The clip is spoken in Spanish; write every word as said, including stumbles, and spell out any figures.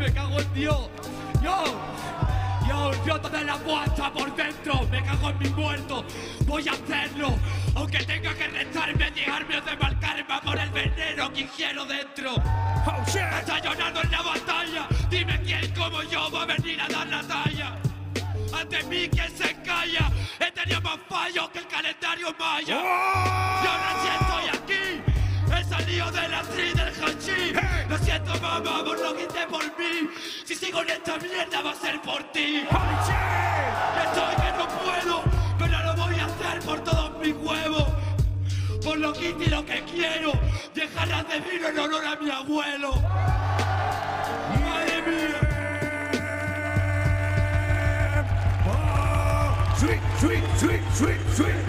me cago en Dios. Yo, yo, yo toda la guacha por dentro, me cago en mi muerto. Voy a hacerlo, aunque tenga que restarme, llegarme o desmarcarme por el veneno que ingiero dentro. Oh, shit. Desayunando en la batalla, dime quién como yo va a venir a dar la talla. Ante mí quien se calla, he tenido más fallos que el calendario maya. Oh. Y ahora sí estoy aquí, he salido de la tri del hachís. Hey. Lo siento mamá por lo que hice por mí, si sigo en esta mierda va a ser por ti. Holy shit. Estoy que no puedo, pero lo voy a hacer por todos mis huevos. Por lo que hice y lo que quiero, dejarlas de vino en honor a mi abuelo. Madre mía. Sweet, sweet, sweet, sweet, sweet.